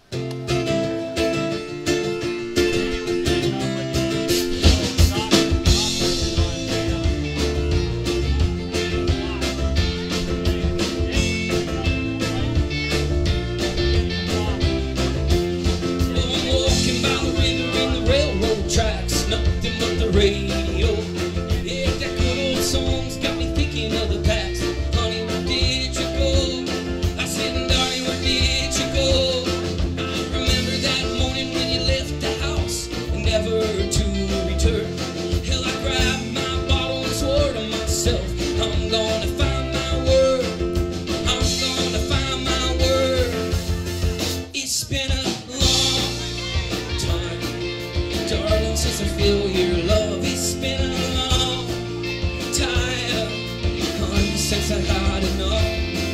Radio, yeah, that good old song's got me thinking of the past. Honey, where did you go? I said, darling, where did you go? I remember that morning when you left the house, never to return. Hell, I grabbed my bottle and swore to myself, I'm gonna find my word. I'm gonna find my word. It's been a long time, darling, since I feel your love. It's been a long time, honey, since I had enough.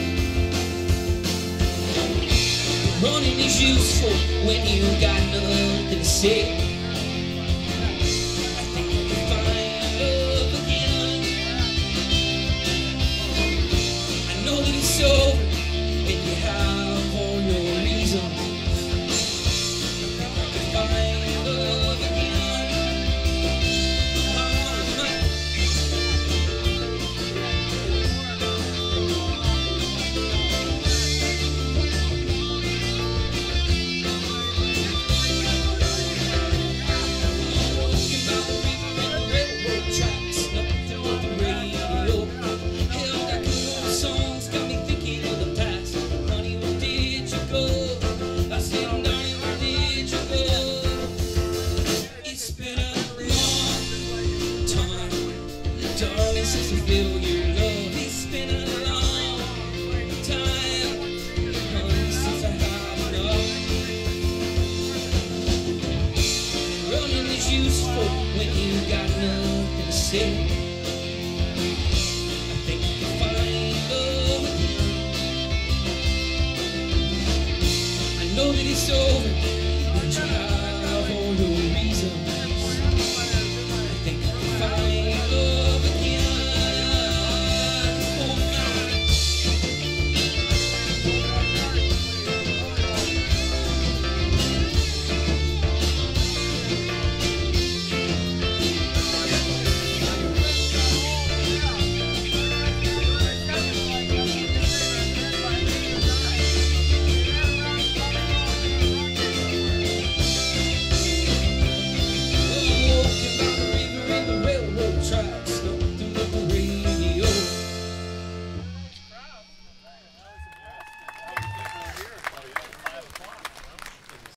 Running is useful when you got nothing to say. I think you can find love again. I know that it's over and you have all your reasons. I think I can find love again. Darling, since I feel your love, it's been a long time, honey, since I have enough. Running is useful when you got nothing to say. I think you can find love again. I know that it's over, but you have